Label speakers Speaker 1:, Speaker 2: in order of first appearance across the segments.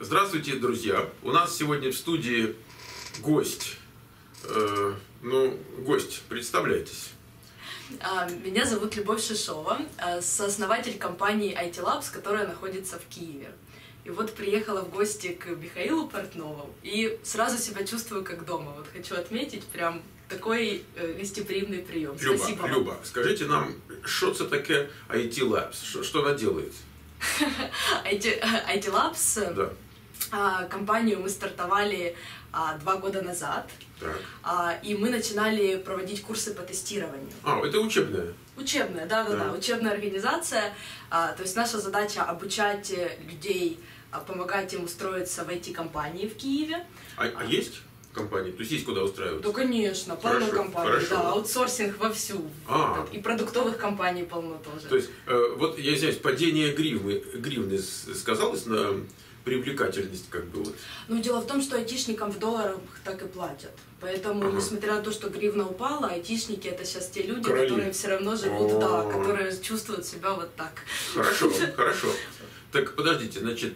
Speaker 1: Здравствуйте, друзья! У нас сегодня в студии гость. Гость, представляйтесь.
Speaker 2: Меня зовут Любовь Шишова, сооснователь компании IT Labs, которая находится в Киеве. И вот приехала в гости к Михаилу Портнову и сразу себя чувствую как дома. Вот хочу отметить прям такой гостеприимный прием. Спасибо.
Speaker 1: Люба, скажите нам, что это такое IT Labs? Что она делает?
Speaker 2: IT Labs,
Speaker 1: да.
Speaker 2: Компанию мы стартовали 2 года назад.
Speaker 1: Так.
Speaker 2: И мы начинали проводить курсы по тестированию.
Speaker 1: Это учебная?
Speaker 2: Учебная, да. Учебная организация. То есть наша задача обучать людей, помогать им устроиться в IT-компании в Киеве.
Speaker 1: А есть компании? То есть есть куда устраиваться?
Speaker 2: Да, конечно, полно компаний. Да, аутсорсинг вовсю. И продуктовых компаний полно тоже.
Speaker 1: То есть, вот я извиняюсь, падение гривны сказалось на привлекательность как бы вот?
Speaker 2: Ну, дело в том, что айтишникам в долларах так и платят. Поэтому, несмотря на то, что гривна упала, айтишники это сейчас те люди, которые все равно живут, которые чувствуют себя вот так.
Speaker 1: Хорошо. Так, подождите, значит,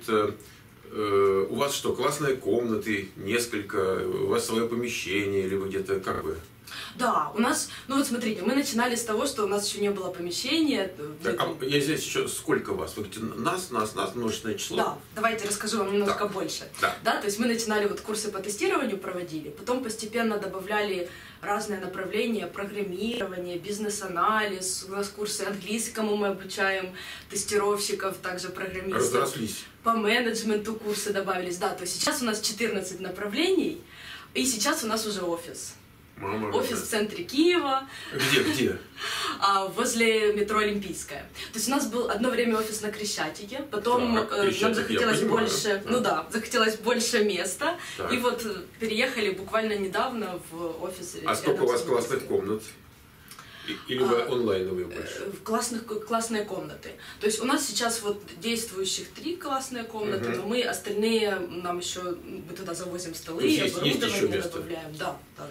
Speaker 1: у вас что, классные комнаты, несколько, у вас свое помещение, или вы где-то как бы?
Speaker 2: Да, у нас, ну вот смотрите, мы начинали с того, что у нас еще не было помещения.
Speaker 1: Так, я здесь еще сколько вас? Вы говорите, нас, множественное число?
Speaker 2: Да, давайте расскажу вам немножко больше.
Speaker 1: Да,
Speaker 2: то есть мы начинали вот курсы по тестированию проводили, потом постепенно добавляли разные направления, программирование, бизнес-анализ, у нас курсы английскому мы обучаем тестировщиков, также программистов.
Speaker 1: Разрослись.
Speaker 2: По менеджменту курсы добавились, да, то есть сейчас у нас 14 направлений, и сейчас у нас уже офис. Офис в центре Киева.
Speaker 1: Где?
Speaker 2: Возле метро Олимпийская. То есть у нас был одно время офис на Крещатике, потом нам захотелось больше, захотелось больше места, и вот переехали буквально недавно в офис.
Speaker 1: А сколько у вас классных комнат? Или вы онлайновые больше?
Speaker 2: Классные комнаты. То есть у нас сейчас вот действующих 3 классные комнаты, но мы остальные, нам еще, мы туда завозим столы, оборудование добавляем. Да.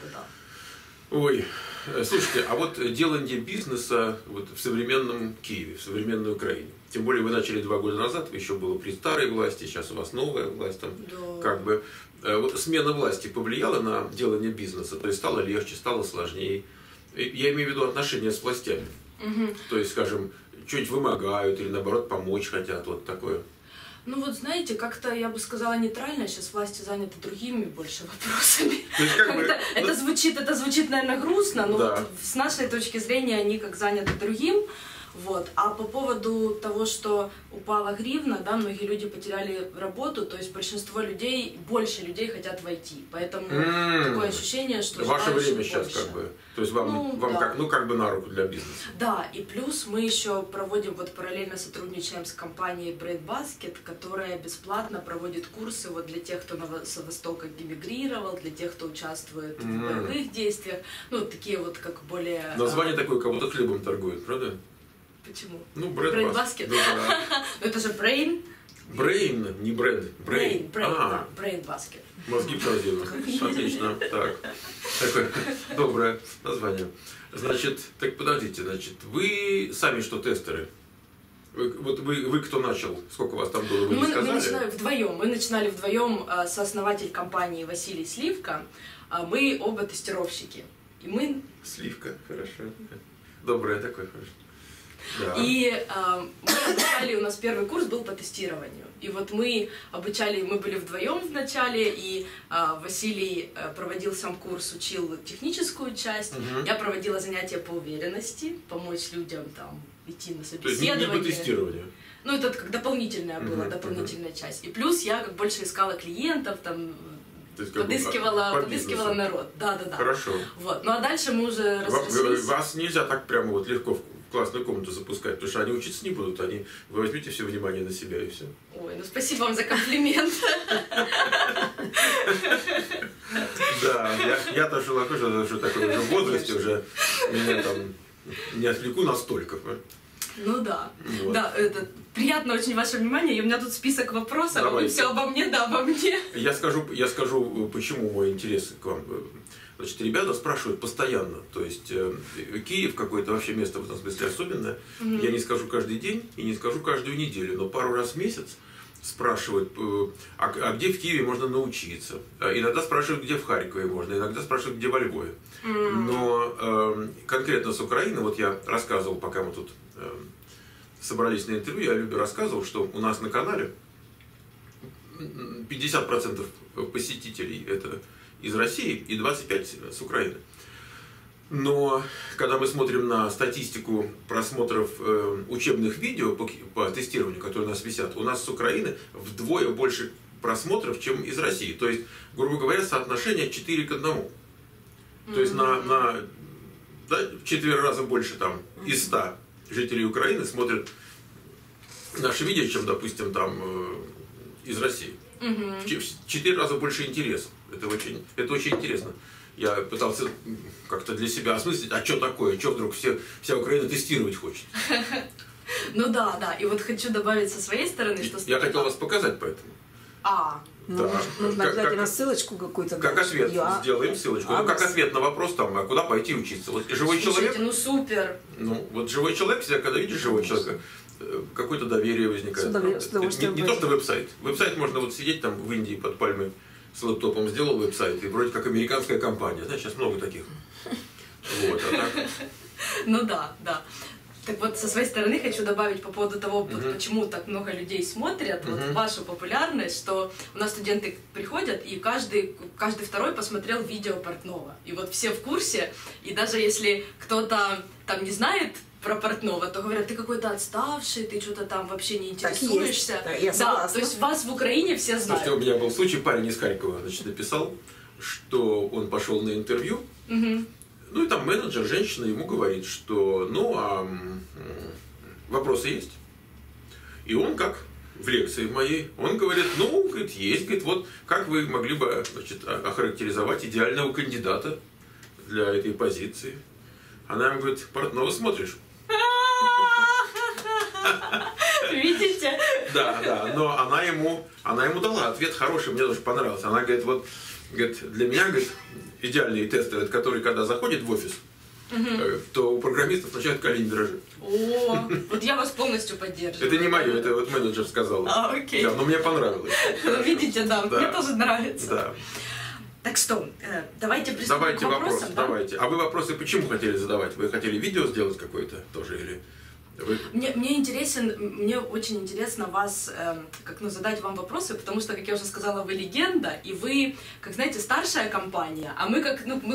Speaker 1: Ой, слушайте, а вот делание бизнеса вот в современном Киеве, в современной Украине. Тем более вы начали 2 года назад, еще было при старой власти, сейчас у вас новая власть там, как бы. Вот смена власти повлияла на делание бизнеса, то есть стало легче, стало сложнее. Я имею в виду отношения с властями. То есть, скажем, что-нибудь вымогают или наоборот помочь хотят, вот такое.
Speaker 2: Ну вот знаете, как-то я бы сказала нейтрально, сейчас власти заняты другими больше вопросами. Это звучит, наверное, грустно, но вот с нашей точки зрения они как заняты другим. Вот. А по поводу того, что упала гривна, да, многие люди потеряли работу, то есть большинство людей, больше людей хотят войти. Поэтому такое ощущение, что
Speaker 1: ваше время сейчас как бы, то есть вам как бы на руку для бизнеса.
Speaker 2: Да, и плюс мы еще проводим, вот параллельно сотрудничаем с компанией Breadbasket, которая бесплатно проводит курсы вот для тех, кто с Востока эмигрировал, для тех, кто участвует в боевых действиях, ну вот такие вот как более...
Speaker 1: Название такое, как будто хлебом торгует, правда?
Speaker 2: Почему?
Speaker 1: Ну,
Speaker 2: Breadbasket. Это же Brain.
Speaker 1: Brain, не бренд.
Speaker 2: Brain, да, Breadbasket.
Speaker 1: Мозги правдивы. Отлично. Так. Такое доброе название. Значит, так подождите, значит, вы сами что, тестеры? Вы кто начал? Сколько у вас там было? Вы
Speaker 2: начинали вдвоем. Мы начинали вдвоем, сооснователь компании Василий Сливка. Мы оба тестировщики. И мы...
Speaker 1: Сливка, хорошо. Доброе такое, хорошо. Да.
Speaker 2: И мы обучали, у нас первый курс был по тестированию. И вот мы были вдвоем вначале, и Василий проводил сам курс, учил техническую часть, я проводила занятия по уверенности, помочь людям там идти на собеседование.
Speaker 1: То есть не по тестированию?
Speaker 2: Ну, это как дополнительная была, дополнительная часть. И плюс я как больше искала клиентов, там, подыскивала народ. Да.
Speaker 1: Хорошо.
Speaker 2: Вот. Ну а дальше мы уже разрослись.
Speaker 1: Вас нельзя так прямо вот легко в классную комнату запускать, потому что они учиться не будут, вы возьмите все внимание на себя и все.
Speaker 2: Ой, ну спасибо вам за комплимент.
Speaker 1: Да, я тоже уже такой уже в возрасте, уже меня там не отвлеку настолько.
Speaker 2: Ну да. Да, это приятно очень ваше внимание. И у меня тут список вопросов, а вы все обо мне, да, обо мне.
Speaker 1: Я скажу, почему мой интерес к вам. Значит, ребята спрашивают постоянно, то есть Киев какое-то вообще место в этом смысле особенное. Я не скажу каждый день и не скажу каждую неделю, но пару раз в месяц спрашивают, а где в Киеве можно научиться. Иногда спрашивают, где в Харькове можно, иногда спрашивают, где во Львове. Но конкретно с Украины, вот я рассказывал, пока мы тут собрались на интервью, я Любе рассказывал, что у нас на канале 50% посетителей это из России и 25% с Украины. Но когда мы смотрим на статистику просмотров учебных видео по тестированию, которые у нас висят, у нас с Украины вдвое больше просмотров, чем из России. То есть, грубо говоря, соотношение 4 к 1. То есть на 4 раза больше там из 100 жителей Украины смотрят наши видео, чем, допустим, там из России. В 4 раза больше интереса. Это очень интересно. Я пытался как-то для себя осмыслить, а что такое, что вдруг вся Украина тестировать хочет.
Speaker 2: Ну да. И вот хочу добавить со своей стороны, что...
Speaker 1: Я хотел вас показать поэтому.
Speaker 2: Да.
Speaker 3: Нужно обязательно ссылочку какую-то.
Speaker 1: Как ответ сделаем ссылочку. Ну, как ответ на вопрос, там, а куда пойти учиться. Вот живой человек...
Speaker 2: ну супер.
Speaker 1: Ну, вот живой человек, всегда, когда видишь живого человека, какое-то доверие возникает. Не то, что веб-сайт. Веб-сайт можно вот сидеть там в Индии под пальмой с лэптопом, сделал веб-сайт, и вроде как американская компания. Знаешь, сейчас много таких. Вот, а так...
Speaker 2: Ну да. Так вот, со своей стороны хочу добавить по поводу того, почему так много людей смотрят, вот вашу популярность, что у нас студенты приходят, и каждый второй посмотрел видео портного. И вот все в курсе, и даже если кто-то там не знает про портного, то говорят, ты какой-то отставший, ты что-то там вообще не интересуешься.
Speaker 3: Так есть. Да,
Speaker 2: то есть вас в Украине все знают.
Speaker 1: Слушайте, у меня был случай, парень из Харькова, значит, написал, что он пошел на интервью, ну и там менеджер, женщина, ему говорит, что, вопросы есть? И он как в лекции моей, он говорит, говорит, есть, говорит, вот как вы могли бы, значит, охарактеризовать идеального кандидата для этой позиции? Она ему говорит, портного смотришь?
Speaker 2: Видите?
Speaker 1: Да, но она ему дала ответ хороший, мне тоже понравился. Она говорит, вот, для меня, говорит, идеальные тесты, которые когда заходят в офис, то у программистов начинают колени дрожать.
Speaker 2: О, вот я вас полностью поддерживаю.
Speaker 1: Это не мое, это вот менеджер сказал.
Speaker 2: Окей.
Speaker 1: Да, но мне понравилось.
Speaker 2: Видите, да, мне тоже нравится.
Speaker 1: Да.
Speaker 2: Так что, давайте приступим к вопросам.
Speaker 1: Давайте. А вы вопросы почему хотели задавать? Вы хотели видео сделать какое-то тоже или...
Speaker 2: Мне очень интересно вас, задать вам вопросы, потому что, как я уже сказала, вы легенда, и вы, как знаете, старшая компания, а мы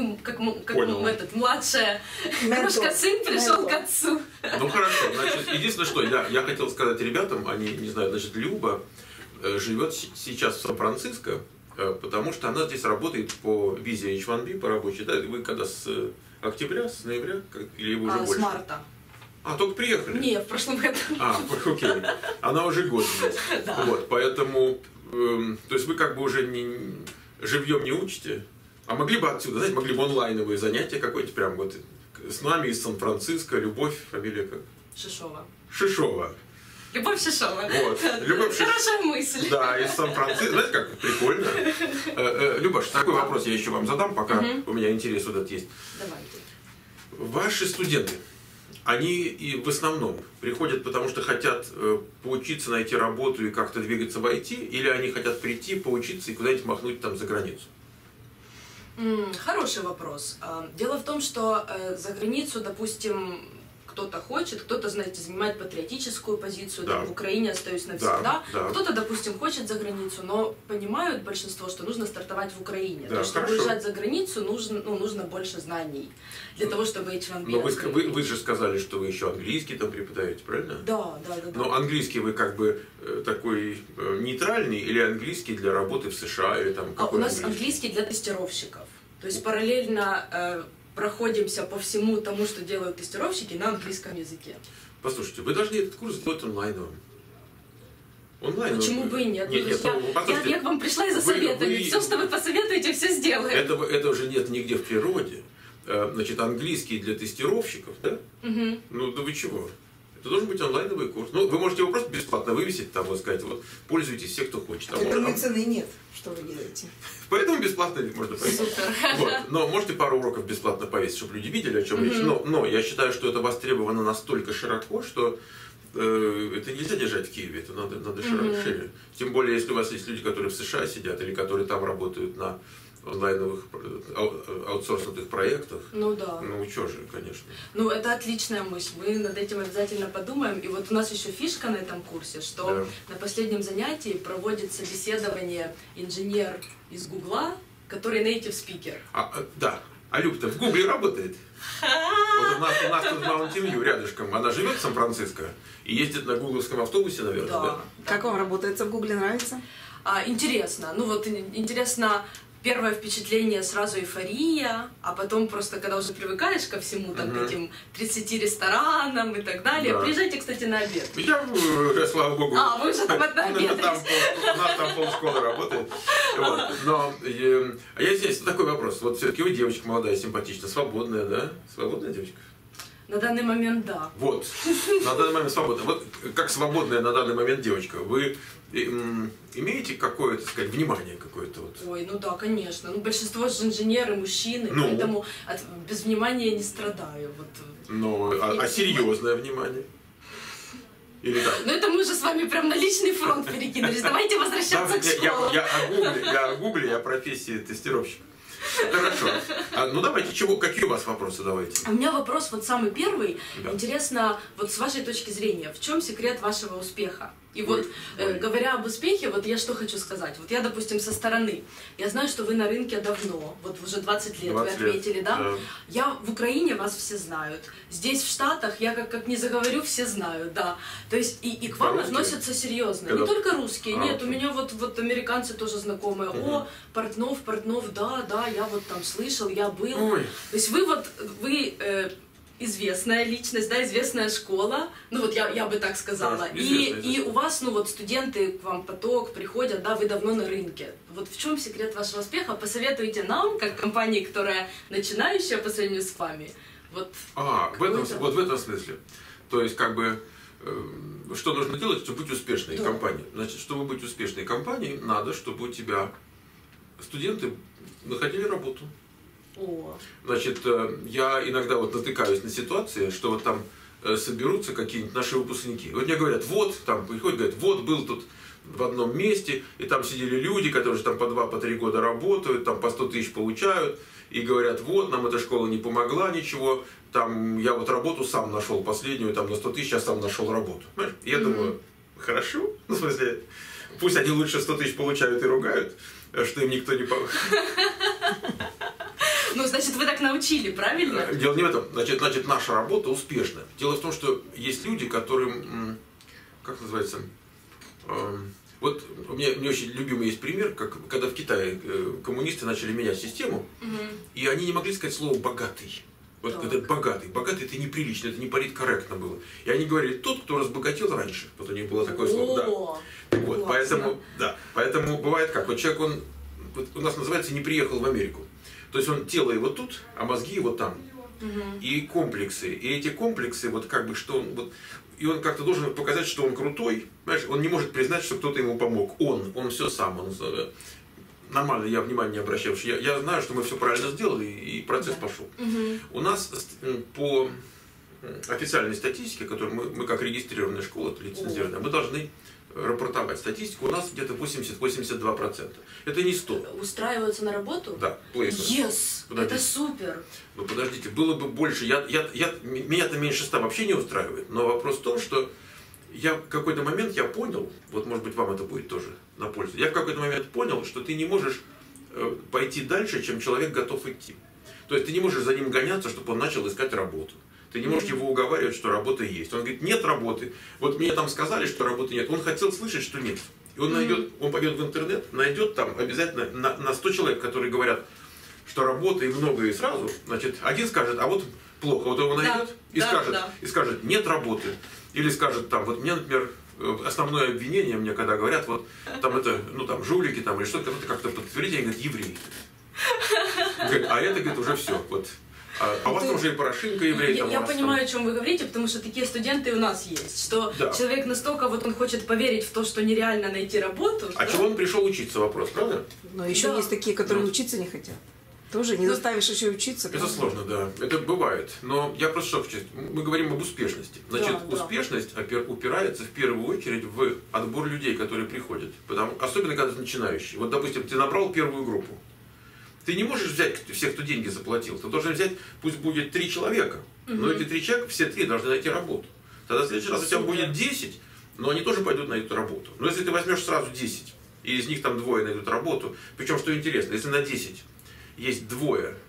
Speaker 2: младшая, немножко сын пришел к отцу.
Speaker 1: Ну хорошо, значит, единственное, что я хотел сказать ребятам, они не знают, значит, Люба живет сейчас в Сан-Франциско, потому что она здесь работает по визе H1B, по рабочей, да? Вы когда с октября, с ноября, или вы уже больше?
Speaker 2: С марта.
Speaker 1: Только приехали?
Speaker 2: Нет, в прошлом году.
Speaker 1: Окей. Она уже год здесь.
Speaker 2: Да.
Speaker 1: Вот, поэтому, то есть вы как бы уже живьем не учите, а могли бы отсюда, знаете, могли бы онлайновые занятия какое-то прям вот с нами из Сан-Франциско, Любовь, фамилия как? Шишова.
Speaker 2: Любовь Шишова.
Speaker 1: Вот. Любовь Шишова.
Speaker 2: Хорошая мысль.
Speaker 1: Да, из Сан-Франциско. Знаете, как прикольно. Любовь, такой вопрос я еще вам задам, пока у меня интерес вот этот есть.
Speaker 2: Давайте.
Speaker 1: Ваши студенты, они и в основном приходят, потому что хотят поучиться, найти работу и как-то двигаться в IT, или они хотят прийти, поучиться и куда-нибудь махнуть там за границу?
Speaker 2: Хороший вопрос. Дело в том, что за границу, допустим, кто-то хочет, кто-то, знаете, занимает патриотическую позицию,
Speaker 1: да.
Speaker 2: Там, в Украине остаюсь навсегда.
Speaker 1: Да.
Speaker 2: Кто-то, допустим, хочет за границу, но понимают большинство, что нужно стартовать в Украине.
Speaker 1: Да,
Speaker 2: То есть, чтобы уезжать за границу, нужно больше знаний для того, чтобы H1B.
Speaker 1: Но вы же сказали, что вы еще английский там преподаете, правильно?
Speaker 2: Да.
Speaker 1: Но английский вы как бы такой нейтральный или английский для работы в США? Или там,
Speaker 2: у нас английский для тестировщиков. То есть параллельно проходимся по всему тому, что делают тестировщики на английском языке.
Speaker 1: Послушайте, вы должны этот курс сделать онлайновым.
Speaker 2: Почему бы и нет? Я к вам пришла из-за советами. Все, что вы посоветуете, все сделаем.
Speaker 1: Это уже нет нигде в природе. Значит, английский для тестировщиков, да? Ну, да вы чего? Это должен быть онлайновый курс. Ну, вы можете его просто бесплатно вывесить, там, вот сказать, вот, пользуйтесь все, кто хочет.
Speaker 3: Поэтому цены нет, что вы делаете.
Speaker 1: Поэтому бесплатно можно повесить. Вот. Но можете пару уроков бесплатно повесить, чтобы люди видели, о чем речь. Но я считаю, что это востребовано настолько широко, что это нельзя держать в Киеве, это надо шире. Тем более, если у вас есть люди, которые в США сидят, или которые там работают на онлайновых аутсорсных проектах.
Speaker 2: Ну да.
Speaker 1: Ну что же, конечно.
Speaker 2: Ну это отличная мысль, мы над этим обязательно подумаем. И вот у нас еще фишка на этом курсе, что на последнем занятии проводит собеседование инженер из Гугла, который native speaker.
Speaker 1: Да. А Люб-то в Гугле работает. Вот у нас тут Маунтин Вью рядышком. Она живет в Сан-Франциско и ездит на гугловском автобусе, наверное, да?
Speaker 3: Как вам работается в Гугле, нравится?
Speaker 2: Интересно. Ну вот интересно, первое впечатление сразу эйфория, а потом просто, когда уже привыкаешь ко всему, там, к этим 30 ресторанам и так далее. Да. Приезжайте, кстати, на обед.
Speaker 1: Я уже, слава богу.
Speaker 2: Вы уже там обедаете.
Speaker 1: У нас там полшколы работает. Вот. Но здесь такой вопрос. Вот все-таки вы девочка молодая, симпатичная, свободная, да? Свободная девочка?
Speaker 2: На данный момент, да.
Speaker 1: Вот. На данный момент свободная. Вот как свободная на данный момент девочка, вы имеете какое-то, так сказать, внимание какое-то? Вот?
Speaker 2: Ой, ну да, конечно. Ну, большинство же инженеры, мужчины, поэтому без внимания не страдаю. Вот.
Speaker 1: Ну, а серьезное внимание? Или так?
Speaker 2: Ну, это мы уже с вами прям на личный фронт перекинулись. Давайте возвращаться к школе.
Speaker 1: Я о Гугле, я о профессии тестировщика. Хорошо. Ну давайте, какие у вас вопросы, давайте.
Speaker 2: У меня вопрос вот самый первый. Да. Интересно, вот с вашей точки зрения, в чем секрет вашего успеха? И вот, говоря об успехе, вот я что хочу сказать. Вот я, допустим, со стороны. Я знаю, что вы на рынке давно, вот уже 20 лет 20 вы отметили, лет, да? Я в Украине, вас все знают. Здесь, в Штатах, я как не заговорю, все знают, да. То есть и к вам относятся серьезно. Не только русские, нет, у меня вот американцы тоже знакомые. О, Портнов, да, я вот там слышал, я был.
Speaker 1: Ой.
Speaker 2: То есть вы известная личность, да, известная школа, ну вот я бы так сказала, и у вас, ну вот студенты к вам поток приходят, да, вы давно на рынке. Вот в чем секрет вашего успеха? Посоветуйте нам, как компании, которая начинающая по сравнению с вами. Вот
Speaker 1: в этом смысле. То есть, как бы, что нужно делать, чтобы быть успешной компанией? Значит, чтобы быть успешной компанией, надо, чтобы у тебя студенты находили работу. Значит, я иногда вот натыкаюсь на ситуации, что вот там соберутся какие-нибудь наши выпускники. Вот мне говорят, вот, там приходят, говорят, вот был тут в одном месте, и там сидели люди, которые же там по 2-3 года работают, там по 100 тысяч получают, и говорят, вот, нам эта школа не помогла ничего, там я вот работу сам нашел последнюю, там на 100 тысяч я сам нашел работу. Понимаешь? Я думаю, хорошо, ну, в смысле, пусть они лучше 100 тысяч получают и ругают, что им никто не помог.
Speaker 2: Ну, значит, вы так научили, правильно?
Speaker 1: Дело не в этом. Значит, наша работа успешна. Дело в том, что есть люди, которым, как называется, вот у меня очень любимый есть пример, когда в Китае коммунисты начали менять систему, и они не могли сказать слово «богатый». Вот когда богатый. Богатый — это неприлично, это не политкорректно было. И они говорили, тот, кто разбогател раньше. Вот у них было такое слово. Да. Вот, поэтому бывает как. Вот человек, вот у нас называется, не приехал в Америку. То есть тело его тут, а мозги его там. И комплексы. И эти комплексы, вот как бы, что он, вот, и он как-то должен показать, что он крутой. Понимаешь, он не может признать, что кто-то ему помог. Он все сам. Нормально, я внимания не обращаю. Я знаю, что мы все правильно сделали, и процесс пошел. У нас по официальной статистике, которую мы как регистрированная школа, лицензированная, мы должны рапортовать статистику, у нас где-то 80-82%. Это не 100.
Speaker 2: Устраиваются на работу?
Speaker 1: Да,
Speaker 2: Yes! Это супер!
Speaker 1: Ну подождите, было бы больше. Меня-то меньше 100 вообще не устраивает. Но вопрос в том, что в какой-то момент я понял, вот может быть вам это будет тоже на пользу, я в какой-то момент понял, что ты не можешь пойти дальше, чем человек готов идти. То есть ты не можешь за ним гоняться, чтобы он начал искать работу. Ты не можешь его уговаривать, что работа есть. Он говорит, нет работы. Вот мне там сказали, что работы нет. Он хотел слышать, что нет. И он пойдет в интернет, найдет там обязательно на 100 человек, которые говорят, что работы и много и сразу. Значит, один скажет, а вот плохо. Вот его найдет и скажет, нет работы. Или скажет, там, вот мне, например, основное обвинение мне, когда говорят, вот там это, ну там жулики там или что-то, как-то подтвердить, они говорят, евреи. Говорят, а это, говорит, уже все. Вот. А у вас там уже и Порошенко еврей.
Speaker 2: Я понимаю, о чем вы говорите, потому что такие студенты у нас есть. Что человек настолько вот он хочет поверить в то, что нереально найти работу.
Speaker 1: А чего он пришел учиться, вопрос, правда?
Speaker 3: Но еще есть такие, которые учиться не хотят. Тоже не заставишь еще учиться.
Speaker 1: Это сложно, да. Это бывает. Но я просто что хочу. Мы говорим об успешности. Значит, успешность упирается в первую очередь в отбор людей, которые приходят. Особенно, когда ты начинающий. Вот, допустим, ты набрал первую группу. Ты не можешь взять всех, кто деньги заплатил. Ты должен взять, пусть будет 3 человека. Но эти 3 человека, все 3 должны найти работу. Тогда в следующий раз у тебя будет 10, но они тоже пойдут на эту работу. Но если ты возьмешь сразу 10, и из них там 2 найдут работу, причем, что интересно, если на 10 есть 2,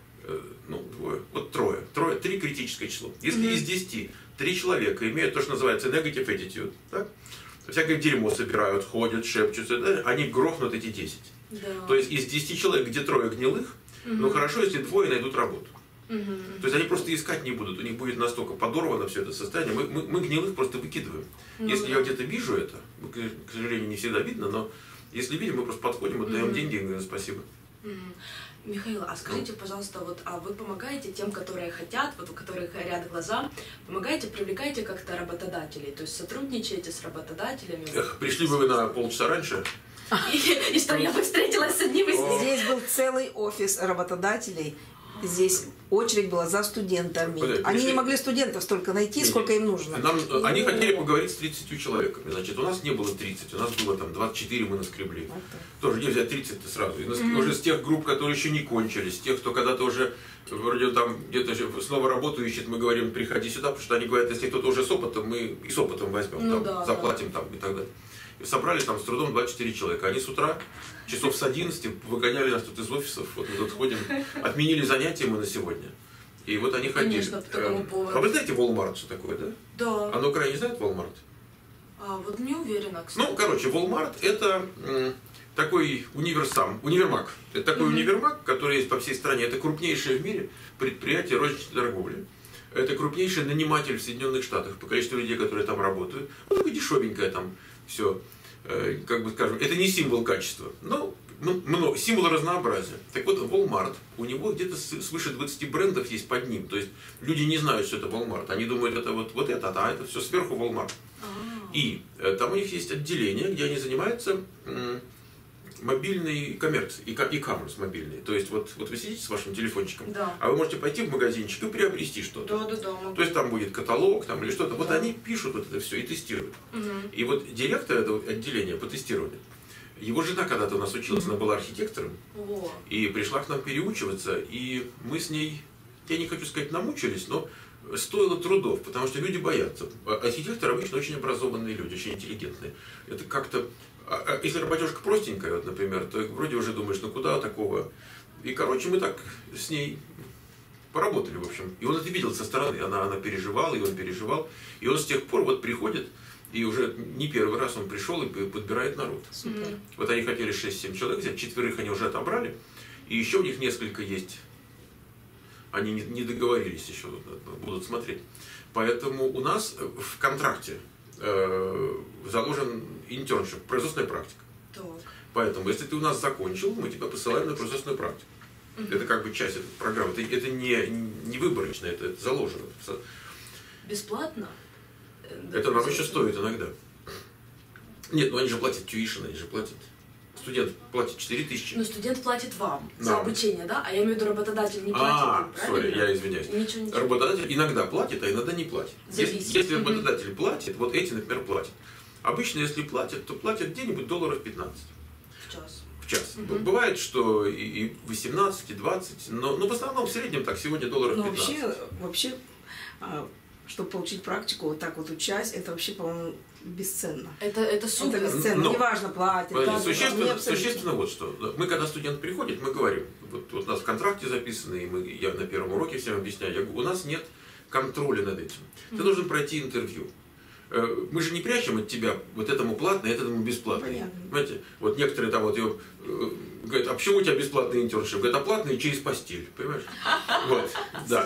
Speaker 1: вот 3, 3 критическое число. Если из 10 3 человека имеют то, что называется negative attitude, так? Всякое дерьмо собирают, ходят, шепчутся, да? Они грохнут эти 10.
Speaker 2: Да.
Speaker 1: То есть из 10 человек, где 3 гнилых, ну хорошо, если 2 найдут работу. То есть они просто искать не будут, у них будет настолько подорвано все это состояние. Мы гнилых просто выкидываем. Если я где-то вижу это, к сожалению, не всегда видно, но если видим, мы просто подходим, отдаем деньги и говорим спасибо.
Speaker 2: Михаил, а скажите, пожалуйста, а вы помогаете тем, которые хотят, у которых горят глаза, привлекаете как-то работодателей, то есть сотрудничаете с работодателями?
Speaker 1: Пришли бы вы на полчаса раньше.
Speaker 2: И что, я бы встретилась с одним из них?
Speaker 3: Здесь был целый офис работодателей. Здесь очередь была за студентами. Они не могли студентов столько найти, сколько им нужно.
Speaker 1: Они хотели поговорить с 30 человеками. Значит, у нас не было 30, у нас было там 24, мы наскребли. Тоже где взять 30-то сразу. И уже с тех групп, которые еще не кончились, тех, кто когда-то уже вроде там где-то снова работу ищет, мы говорим, приходи сюда, потому что они говорят, если кто-то уже с опытом, мы и с опытом возьмем, заплатим там и так далее. И собрали там с трудом 24 человека. Они с утра, часов с 11, выгоняли нас тут из офисов. Вот мы тут ходим. Отменили занятия мы на сегодня. И вот они ходили.
Speaker 2: Конечно, по такому поводу.
Speaker 1: А вы знаете Walmart, что такое, да?
Speaker 2: Да.
Speaker 1: А на Украине знают Walmart?
Speaker 2: Вот не уверена, кстати.
Speaker 1: Ну, короче, Walmart это такой универмаг. Это такой универмаг, который есть по всей стране. Это крупнейшее в мире предприятие розничной торговли. Это крупнейший наниматель в Соединенных Штатах по количеству людей, которые там работают. Ну, такое дешевенькое там все, как бы скажем, это не символ качества, но символ разнообразия. Так вот, Walmart, у него где-то свыше 20 брендов есть под ним. То есть люди не знают, что это Walmart. Они думают, это вот это, а это все сверху Walmart. И там у них есть отделение, где они занимаются мобильной коммерцией, e-commerce мобильный. То есть вот вы сидите с вашим телефончиком, а вы можете пойти в магазинчик и приобрести что-то.
Speaker 2: Да.
Speaker 1: То есть там будет каталог там, или что-то. Вот они пишут вот это все и тестируют. И вот директор этого отделения по тестированию, его жена когда-то у нас училась, она была архитектором, и пришла к нам переучиваться, и мы с ней, я не хочу сказать, намучились, но стоило трудов, потому что люди боятся. Архитекторы обычно очень образованные люди, очень интеллигентные. Это как-то, если работежка простенькая, вот, например, то вроде уже думаешь, ну куда такого. И, короче, мы так с ней поработали, в общем. И он это видел со стороны, она переживала, и он переживал. И он с тех пор вот приходит, и уже не первый раз он пришел и подбирает народ.
Speaker 3: Супер.
Speaker 1: Вот они хотели 6-7 человек взять, 4 они уже отобрали, и еще у них несколько есть. Они не договорились еще, будут смотреть. Поэтому у нас в контракте заложен интерншип, производственная практика.
Speaker 2: Так.
Speaker 1: Поэтому, если ты у нас закончил, мы тебя посылаем на производственную практику. Это как бы часть этой программы. Это не выборочно, это заложено.
Speaker 2: Бесплатно?
Speaker 1: Это нам еще стоит иногда. Нет, ну они же платят tuition, они же платят. Студент платит 4000.
Speaker 2: Но студент платит вам за обучение, да? А я имею в виду, работодатель не платит.
Speaker 1: Сори, я извиняюсь.
Speaker 2: Ничего.
Speaker 1: Работодатель иногда платит, а иногда не платит. Если работодатель платит, вот эти, например, платят. Обычно, если платят, то платят где-нибудь $15. В час. Бывает, что и 18, и 20, но в основном в среднем так, сегодня $15.
Speaker 3: Но вообще, чтобы получить практику, вот так вот учась, это вообще, по-моему, бесценно.
Speaker 2: Это супер.
Speaker 3: Это бесценно, неважно, платят.
Speaker 1: Существенно вот что. Мы, когда студент приходит, мы говорим, вот у нас в контракте записано, и я на первом уроке всем объясняю, у нас нет контроля над этим. Ты должен пройти интервью. Мы же не прячем от тебя вот этому платное, этому бесплатное. Понимаете? Вот некоторые там вот ее говорят, а почему у тебя бесплатный интерншип? Говорят, а платный через постель. Понимаешь? Вот, да.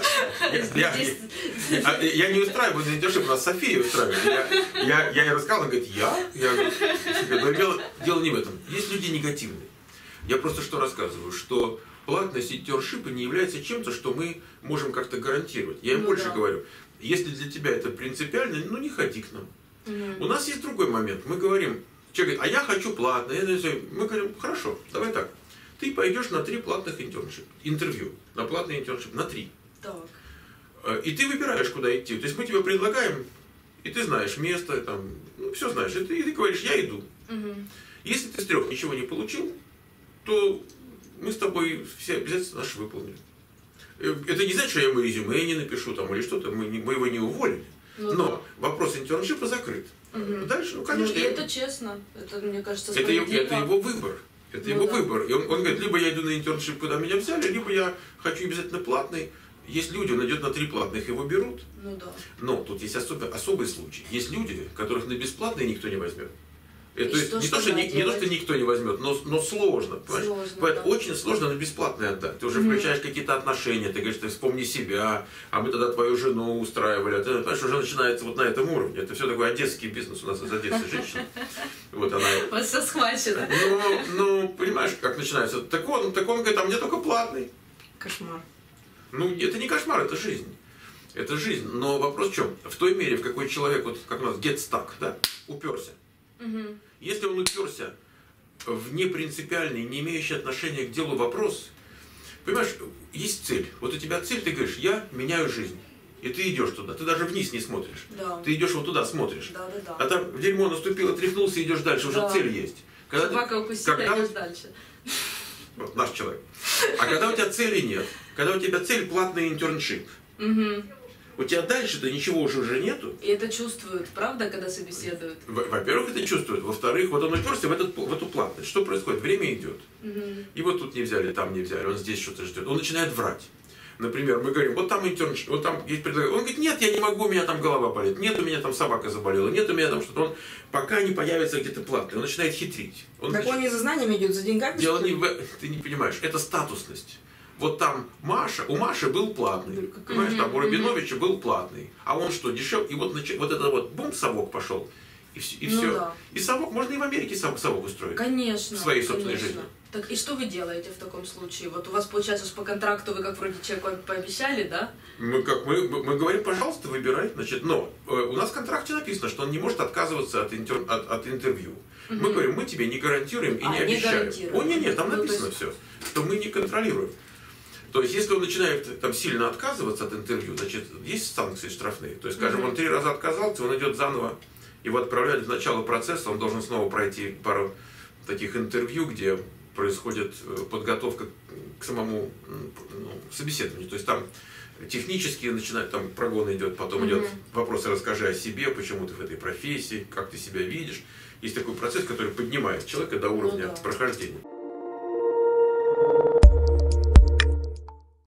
Speaker 1: Я не устраиваю на интерншип, у нас София устраивает. Я ей рассказал, она говорит, я говорю, дело не в этом. Есть люди негативные. Я просто что рассказываю, что платность интерншипа не является чем-то, что мы можем как-то гарантировать. Я им больше говорю. Если для тебя это принципиально, ну не ходи к нам. У нас есть другой момент. Мы говорим, человек говорит, а я хочу платно. Мы говорим, хорошо, давай так. ты пойдешь на 3 платных интервью, на платный интерншип, на 3.
Speaker 2: Так.
Speaker 1: И ты выбираешь, куда идти. То есть мы тебе предлагаем, и ты знаешь место, там, ну, все знаешь, и ты говоришь, я иду. Если ты с 3 ничего не получил, то мы с тобой все обязательства наши выполнили. Это не значит, что я ему резюме не напишу там, или что-то, мы его не уволили. Но да. Вопрос интерншипа закрыт. Дальше, ну, конечно.
Speaker 2: Ну, и это честно. Это, мне кажется,
Speaker 1: это его выбор. Это его выбор. И он говорит, либо я иду на интерншип, куда меня взяли, либо я хочу обязательно платный. Есть люди, он идет на 3 платных, его берут.
Speaker 2: Ну да.
Speaker 1: Но тут есть особый случай. Есть люди, которых на бесплатные никто не возьмет. То есть не то, что никто не возьмет, но сложно. Да. Очень сложно на бесплатное отдать. Ты уже включаешь какие-то отношения, ты говоришь, ты вспомни себя, а мы тогда твою жену устраивали. Ты понимаешь, уже начинается вот на этом уровне. Это все такой одесский бизнес у нас из Одессы женщина. Вот она.
Speaker 2: У вас все схвачено.
Speaker 1: Ну, понимаешь, как начинается. Так он говорит, а мне только платный.
Speaker 3: Кошмар.
Speaker 1: Ну, это не кошмар, это жизнь. Это жизнь. Но вопрос в чем? В той мере, в какой человек, вот как у нас get stuck, да, уперся. Если он уперся в непринципиальный, не имеющий отношения к делу вопрос, понимаешь, есть цель. Вот у тебя цель, ты говоришь, я меняю жизнь. И ты идешь туда. Ты даже вниз не смотришь.
Speaker 2: Да.
Speaker 1: Ты идешь вот туда, смотришь.
Speaker 2: Да.
Speaker 1: А там в дерьмо наступило, тряхнулся, идешь дальше, уже цель есть.
Speaker 2: Собака укусила, идешь дальше.
Speaker 1: Вот наш человек. А когда у тебя цели нет, когда у тебя цель платный интерншип, у тебя дальше-то ничего уже нету.
Speaker 2: И это чувствуют, правда, когда собеседуют?
Speaker 1: Во-первых, это чувствуют. Во-вторых, вот он уперся в эту платность. Что происходит? Время идет. Его тут не взяли, там не взяли, он здесь что-то ждет. Он начинает врать. Например, мы говорим, вот там интерншип, вот там есть предложение. Он говорит, нет, я не могу, у меня там голова болит. Нет, у меня там собака заболела. Нет, у меня там что-то. Он пока не появится где-то платный. Он начинает хитрить.
Speaker 3: Так он не за знаниями идет, за деньгами?
Speaker 1: Дело не в... Ты не понимаешь, это статусность. Вот там у Маши был платный, понимаешь, там у Рабиновича был платный, а он что, дешев, и вот это вот бум, совок пошел, и все.
Speaker 2: Да.
Speaker 1: И совок, можно и в Америке совок устроить.
Speaker 2: Конечно.
Speaker 1: В своей собственной жизни.
Speaker 2: Так и что вы делаете в таком случае? Вот у вас получается, что по контракту вы как вроде человеку пообещали, да?
Speaker 1: Мы говорим, пожалуйста, выбирай. Значит, но у нас в контракте написано, что он не может отказываться от интервью. Мы говорим, мы тебе не гарантируем и не обещаем. Нет, там написано все, что мы не контролируем. То есть, если он начинает там сильно отказываться от интервью, значит, есть санкции штрафные. То есть, скажем, он 3 раза отказался, он идет заново, его отправляют в начало процесса, он должен снова пройти пару таких интервью, где происходит подготовка к самому собеседованию. То есть, там технически начинает, там прогон идет, потом идет вопрос, расскажи о себе, почему ты в этой профессии, как ты себя видишь. Есть такой процесс, который поднимает человека до уровня прохождения.